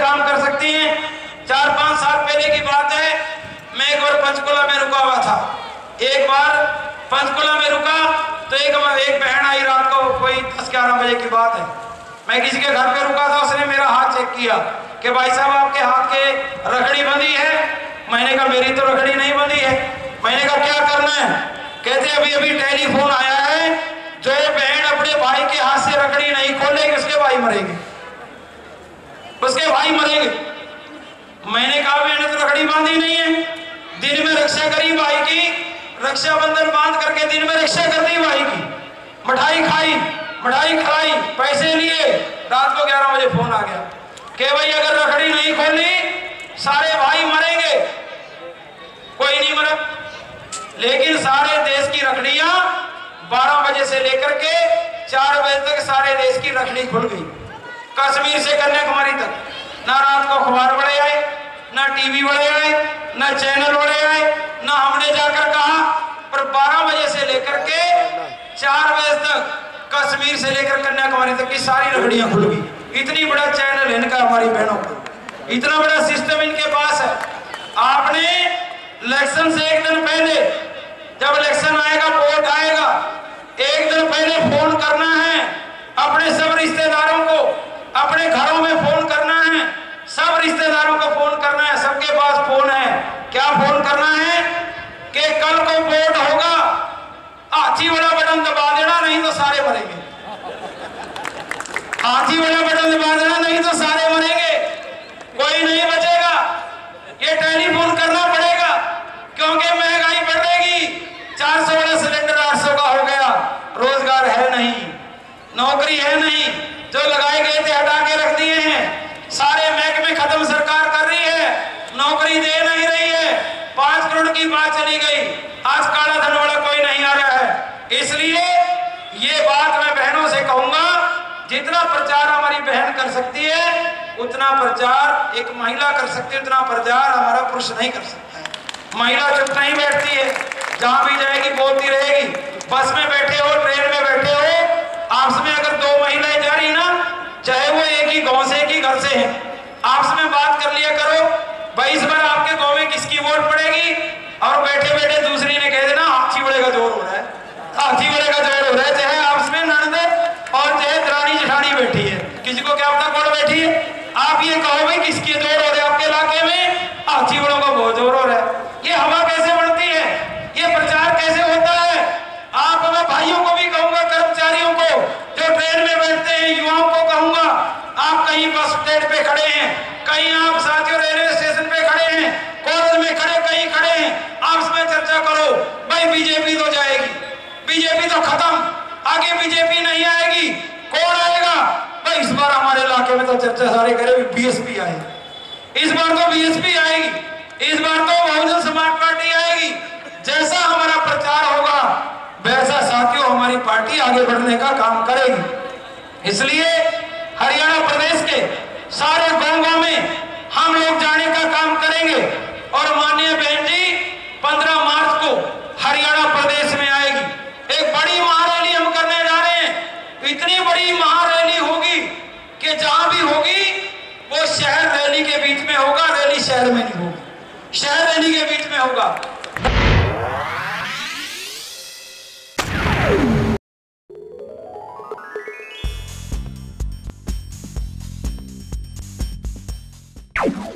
काम कर सकती हैं। 4-5 साल पहले की बात है, मैं एक बार पंचकुला में रुका हुआ था। एक बार पंचकुला में रुका तो एक बहन आई रात को, कोई 10-11 बजे की बात है। मैं किसी के घर पे रुका था, उसने मेरा हाथ चेक किया कि भाई साहब आपके हाथ के रखड़ी बंधी है। मैंने कहा मेरी तो रखड़ी नहीं बंधी है। मैंने कहा क्या करना है? कहते अभी अभी टेलीफोन आया है, जो बहन अपने भाई के हाथ से रखड़ी नहीं खोलेगी उसके भाई मरेंगे, उसके भाई मरेंगे। मैंने कहा मैंने तो रखड़ी बांधी नहीं है। दिन में रक्षा करी भाई की, रक्षाबंधन बांध करके दिन में रक्षा कर दी भाई की, मिठाई खाई, मिठाई खिलाई, पैसे लिए। रात को 11 बजे फोन आ गया कि भाई अगर रखड़ी नहीं खोली सारे भाई मरेंगे। कोई नहीं मरा, लेकिन सारे देश की रखड़ियां 12 बजे से लेकर के 4 बजे तक सारे देश की रखड़ी खुल गई। कश्मीर से कन्याकुमारी तक ना रात को अखबार बड़े आए, ना टीवी बड़े आए, ना चैनल बड़े आए, ना हमने जाकर कहा। पर 12 बजे से लेकर के 4 बजे तक कश्मीर से लेकर कन्याकुमारी तक की सारी रखड़ियां खुल गई। इतनी बड़ा चैनल है इनका, हमारी बहनों को इतना बड़ा सिस्टम इनके पास है। आपने इलेक्शन से एक दिन पहले, जब इलेक्शन आएगा, वोट आएगा, एक दिन पहले फोन करना है अपने सब रिश्तेदारों को, अपने घरों में फोन करना है, सब रिश्तेदारों को फोन करना है। सबके पास फोन है। क्या फोन करना है कि कल को वोट होगा, हाथी वाला बटन दबा देना, नहीं तो सारे मरेंगे। हाथी वाला बटन दबा देना, नहीं तो सारे मरेंगे, कोई नहीं बचेगा। ये टेलीफोन करना पड़ेगा क्योंकि महंगाई बढ़ेगी। 400 वाला सिलेंडर 800 का हो गया। रोजगार है नहीं, नौकरी है नहीं, जो लगाए गए थे हटा के रख दिए हैं। सारे महकमे खत्म सरकार कर रही है, नौकरी दे नहीं रही है। 5 करोड़ की बात चली गई, आज काला धन वाला कोई नहीं आ रहा है। इसलिए ये बात मैं बहनों से कहूंगा, जितना प्रचार हमारी बहन कर सकती है उतना प्रचार एक महिला कर सकती है, उतना प्रचार हमारा पुरुष नहीं कर सकता है। महिला चुप नहीं बैठती है, जहां भी जाएगी बोलती रहेगी। बस में बैठे हो, ट्रेन में बैठे हो, आपस में अगर 2 महिलाएं जा रही ना, चाहे वो एक ही गांव से, एक ही घर से हैं, आपस में बात कर लिया करो, भाई इस बार आपके गांव में किसकी वोट पड़ेगी। और बैठे बैठे दूसरी ने कह देना हाथी बड़े का जोर हो रहा है, हाथी बड़े का जोर हो रहा है। चाहे आपस में ननद और चाहे दरानी जेठानी बैठी है, किसी को क्या पता कौन बैठी है। आप ये कहो भाई किसकी जोर हो रहा है आपके इलाके में, हाथी बड़ों का बहुत जोर हो रहा है। ये हवा कैसे बढ़ती है, ये प्रचार कैसे होता है। आप मैं भाइयों को भी कहूंगा, कर्मचारियों को जो ट्रेन में बैठते हैं, युवाओं को कहूंगा, आप कहीं बस स्टैंड पे खड़े हैं, कहीं आप साथियों रेलवे स्टेशन पे खड़े हैं, कॉलेज में खड़े, कहीं खड़े हैं, आपस में चर्चा करो। भाई बीजेपी तो जाएगी, बीजेपी तो खत्म, आगे बीजेपी नहीं आएगी, कौन आएगा। भाई इस बार हमारे इलाके में तो चर्चा सारे करे बीएसपी आएगी, इस बार तो बीएसपी आएगी, इस बार तो बहुजन समाज पार्टी आएगी। जैसा हमारा प्रचार होगा वैसा साथियों हमारी पार्टी आगे बढ़ने का काम करेगी। इसलिए हरियाणा प्रदेश के सारे गांव में हम लोग जाने का काम करेंगे। और माननीय बहन जी 15 मार्च को हरियाणा प्रदेश में आएगी, एक बड़ी महारैली हम करने जा रहे हैं। इतनी बड़ी महारैली होगी कि जहां भी होगी वो शहर रैली के बीच में होगा, रैली शहर में नहीं होगी, शहर रैली के बीच में होगा।